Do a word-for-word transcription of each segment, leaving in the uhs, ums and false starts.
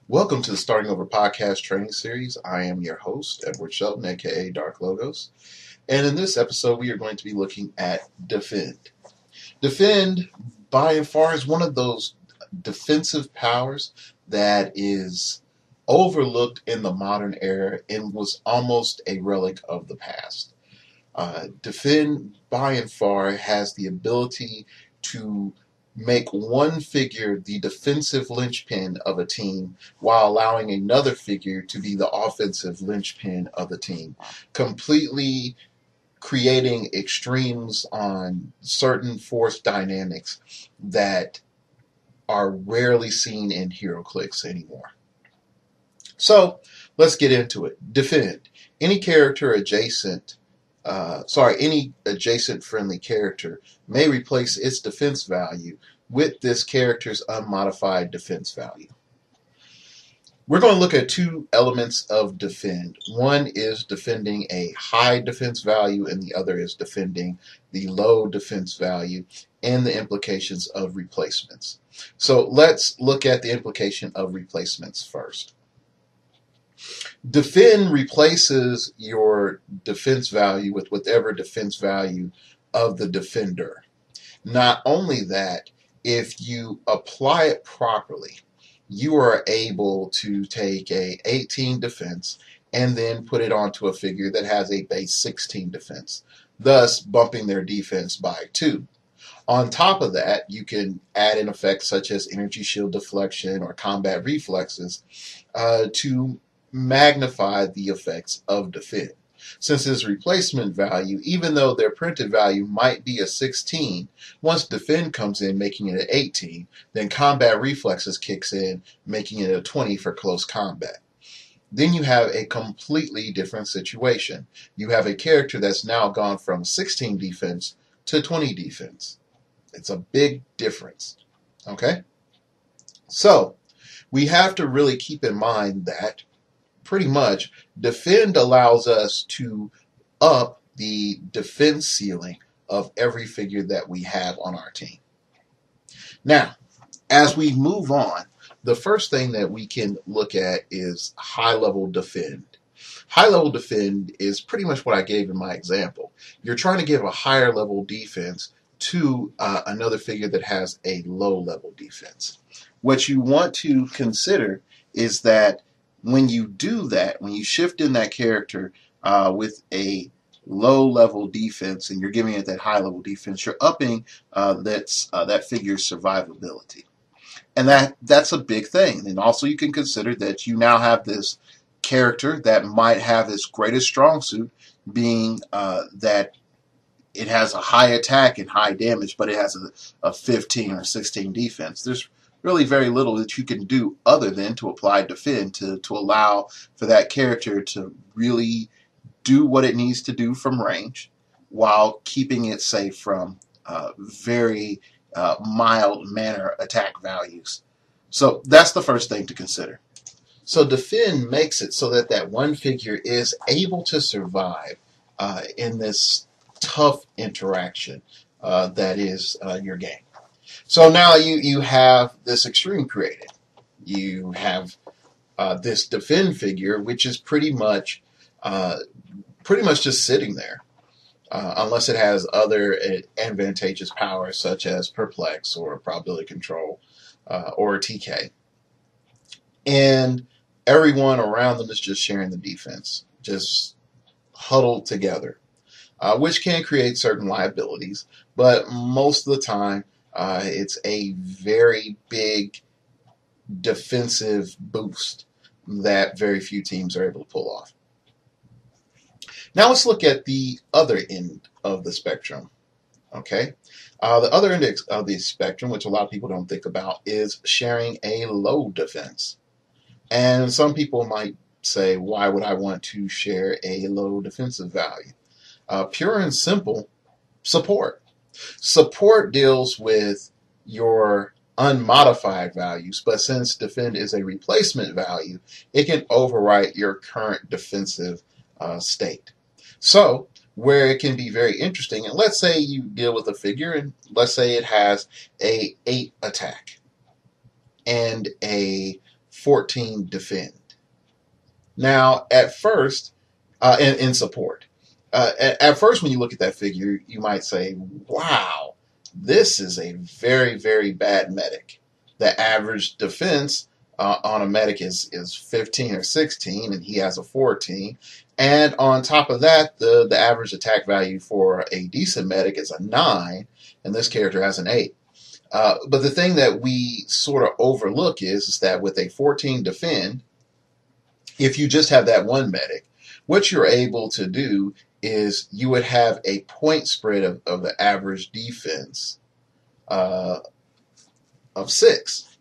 Welcome to the Starting Over podcast training series. I am your host, Edward Shelton, aka Dark Logos. And in this episode, we are going to be looking at Defend. Defend, by and far, is one of those defensive powers that is overlooked in the modern era and was almost a relic of the past. Uh, Defend, by and far, has the ability to make one figure the defensive linchpin of a team while allowing another figure to be the offensive linchpin of the team, completely creating extremes on certain force dynamics that are rarely seen in HeroClix anymore. So let's get into it. Defend. Any character adjacent Uh, sorry, any adjacent friendly character may replace its defense value with this character's unmodified defense value. We're going to look at two elements of defend. One is defending a high defense value, and the other is defending the low defense value and the implications of replacements. So let's look at the implication of replacements first. Defend replaces your defense value with whatever defense value of the defender. Not only that, if you apply it properly, you are able to take a eighteen defense and then put it onto a figure that has a base sixteen defense, thus bumping their defense by two. On top of that, you can add in effects such as energy shield deflection or combat reflexes uh, to magnify the effects of Defend. Since its replacement value, even though their printed value might be a sixteen, once Defend comes in making it an eighteen, then combat reflexes kicks in making it a twenty for close combat. Then you have a completely different situation. You have a character that's now gone from sixteen defense to twenty defense. It's a big difference. Okay? So, we have to really keep in mind that pretty much, Defend allows us to up the defense ceiling of every figure that we have on our team. Now, as we move on, the first thing that we can look at is high-level Defend. High-level Defend is pretty much what I gave in my example. You're trying to give a higher level defense to uh, another figure that has a low-level defense. What you want to consider is that when you do that, when you shift in that character uh, with a low-level defense and you're giving it that high-level defense, you're upping uh, that's, uh, that figure's survivability. And that that's a big thing. And also you can consider that you now have this character that might have its greatest strong suit being uh, that it has a high attack and high damage, but it has a, a fifteen or sixteen defense. There's really very little that you can do other than to apply Defend to, to allow for that character to really do what it needs to do from range while keeping it safe from uh, very uh, mild manner attack values. So that's the first thing to consider. So Defend makes it so that that one figure is able to survive uh, in this tough interaction uh, that is uh, your game. So now you, you have this extreme created. You have uh, this Defend figure, which is pretty much uh, pretty much just sitting there, uh, unless it has other advantageous powers such as Perplex or Probability Control uh, or T K. And everyone around them is just sharing the defense, just huddled together, uh, which can create certain liabilities, but most of the time, Uh, it's a very big defensive boost that very few teams are able to pull off. Now let's look at the other end of the spectrum. Okay, uh, the other end of the spectrum, which a lot of people don't think about, is sharing a low defense. And some people might say, why would I want to share a low defensive value? Uh, pure and simple, support. Support deals with your unmodified values, but since Defend is a replacement value, it can overwrite your current defensive uh, state. So, where it can be very interesting, and let's say you deal with a figure, and let's say it has a eight attack and a fourteen defend. Now, at first, uh, in, in support, uh, at, at first when you look at that figure, you might say, wow, this is a very, very bad medic. The average defense uh, on a medic is, is fifteen or sixteen, and he has a fourteen. And on top of that, the, the average attack value for a decent medic is a nine, and this character has an eight. Uh, but the thing that we sort of overlook is, is that with a fourteen defend, if you just have that one medic, what you're able to do is you would have a point spread of, of the average defense uh, of six.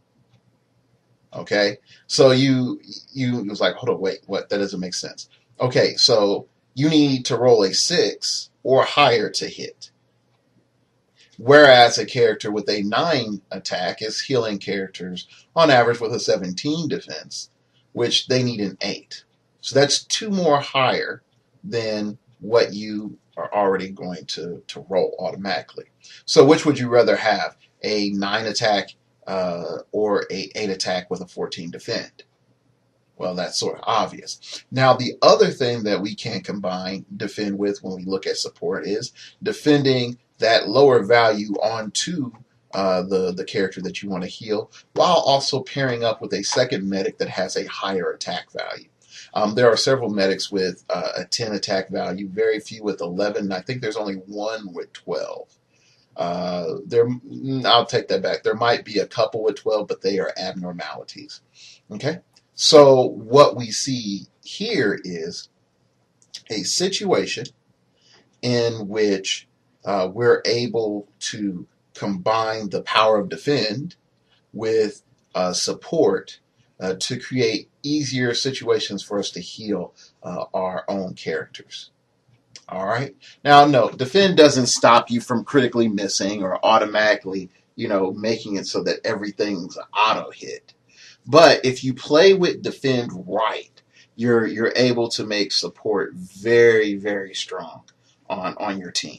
Okay, so you you it was like, hold on, wait, what? That doesn't make sense. Okay, so you need to roll a six or higher to hit. Whereas a character with a nine attack is healing characters on average with a seventeen defense, which they need an eight. So that's two more higher than what you are already going to, to roll automatically. So which would you rather have, a nine attack uh, or a eight attack with a fourteen defend? Well, that's sort of obvious. Now, the other thing that we can combine defend with when we look at support is defending that lower value onto uh, the, the character that you want to heal, while also pairing up with a second medic that has a higher attack value. Um, there are several medics with uh, a ten attack value, very few with eleven. I think there's only one with twelve. Uh, there, I'll take that back. There might be a couple with twelve, but they are abnormalities. Okay? So what we see here is a situation in which uh, we're able to combine the power of defend with uh, support uh, to create easier situations for us to heal uh, our own characters. All right. Now, no, defend doesn't stop you from critically missing or automatically, you know, making it so that everything's auto hit. But if you play with defend right, you're you're able to make support very, very strong on, on your team.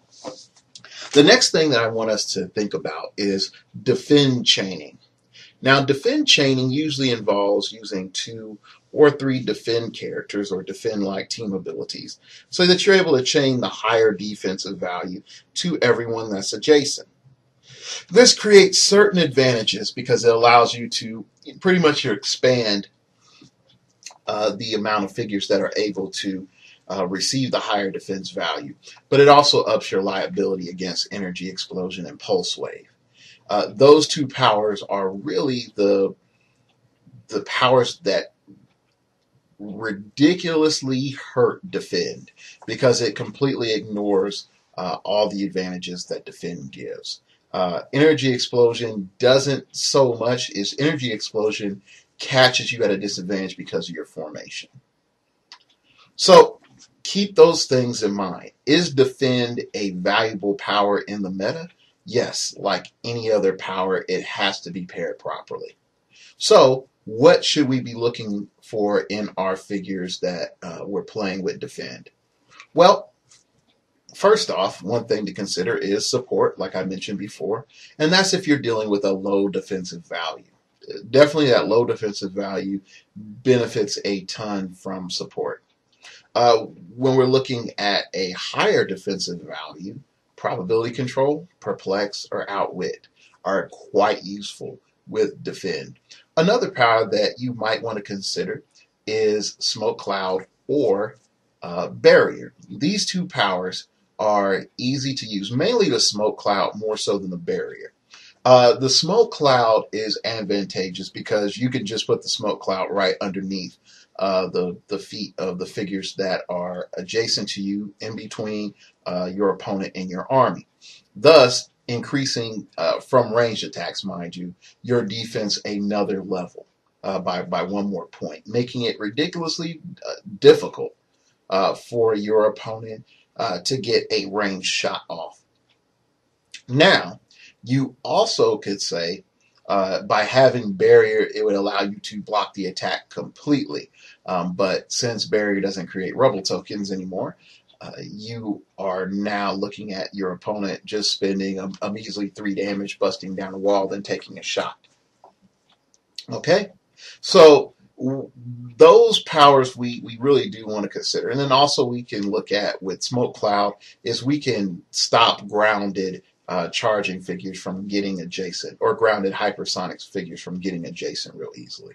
The next thing that I want us to think about is defend chaining. Now, defend chaining usually involves using two or three defend characters or defend-like team abilities so that you're able to chain the higher defensive value to everyone that's adjacent. This creates certain advantages because it allows you to pretty much expand uh, the amount of figures that are able to uh, receive the higher defense value, but it also ups your liability against energy explosion and pulse wave. Uh, those two powers are really the the powers that ridiculously hurt defend because it completely ignores uh, all the advantages that defend gives. Uh, energy explosion doesn't so much as energy explosion catches you at a disadvantage because of your formation. So keep those things in mind. Is defend a valuable power in the meta? Yes, like any other power, it has to be paired properly. So what should we be looking for in our figures that uh, we're playing with defend? Well, first off, one thing to consider is support, like I mentioned before, and that's if you're dealing with a low defensive value. Definitely that low defensive value benefits a ton from support. Uh, when we're looking at a higher defensive value, probability control, perplex, or outwit are quite useful with defend. Another power that you might want to consider is smoke cloud or uh, barrier. These two powers are easy to use, mainly the smoke cloud more so than the barrier. Uh, the smoke cloud is advantageous because you can just put the smoke cloud right underneath uh, the, the feet of the figures that are adjacent to you, in between uh, your opponent and your army, thus increasing uh, from ranged attacks, mind you, your defense another level uh, by, by one more point, making it ridiculously uh, difficult uh, for your opponent uh, to get a ranged shot off. Now, you also could say uh, by having barrier, it would allow you to block the attack completely. Um, but since barrier doesn't create rubble tokens anymore, uh, you are now looking at your opponent just spending a, a measly three damage, busting down a wall, then taking a shot. Okay? So w- those powers we, we really do want to consider. And then also we can look at with Smoke Cloud is we can stop grounded uh, charging figures from getting adjacent or grounded hypersonic figures from getting adjacent real easily.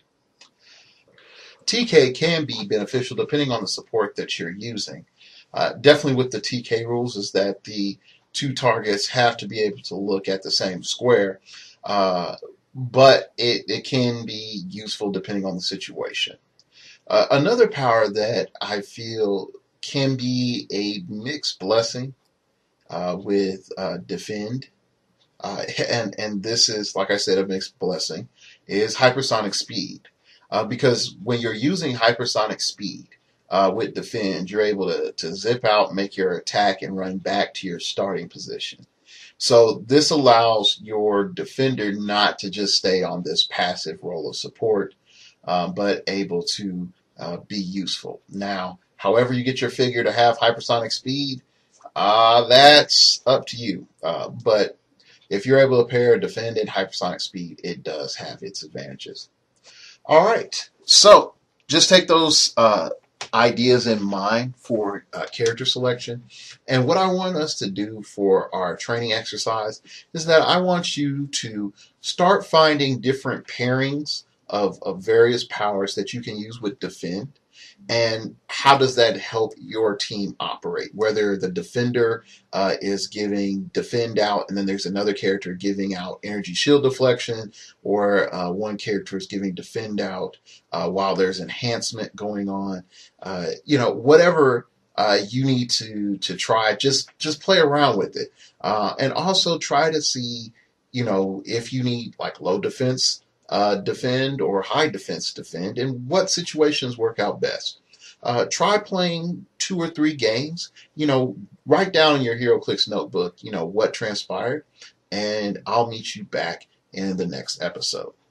T K can be beneficial depending on the support that you're using. Uh, definitely with the T K rules is that the two targets have to be able to look at the same square, uh, but it, it can be useful depending on the situation. Uh, another power that I feel can be a mixed blessing uh, with uh, Defend, uh, and and this is, like I said, a mixed blessing, is hypersonic speed. Uh, because when you're using hypersonic speed uh, with Defend, you're able to, to zip out, make your attack, and run back to your starting position. So this allows your defender not to just stay on this passive role of support, um, but able to uh, be useful. Now, however you get your figure to have hypersonic speed, uh, that's up to you. Uh, but if you're able to pair defend and hypersonic speed, it does have its advantages. All right. So just take those uh, ideas in mind for uh, character selection. And what I want us to do for our training exercise is that I want you to start finding different pairings of, of various powers that you can use with Defend. And how does that help your team operate? Whether the defender uh, is giving defend out, and then there's another character giving out energy shield deflection, or uh, one character is giving defend out uh, while there's enhancement going on. Uh, you know, whatever uh, you need to to try, just just play around with it, uh, and also try to see, you know, if you need like low defense uh, defend or high defense defend, and what situations work out best. Uh, try playing two or three games. You know, write down in your HeroClix notebook, you know, what transpired, and I'll meet you back in the next episode.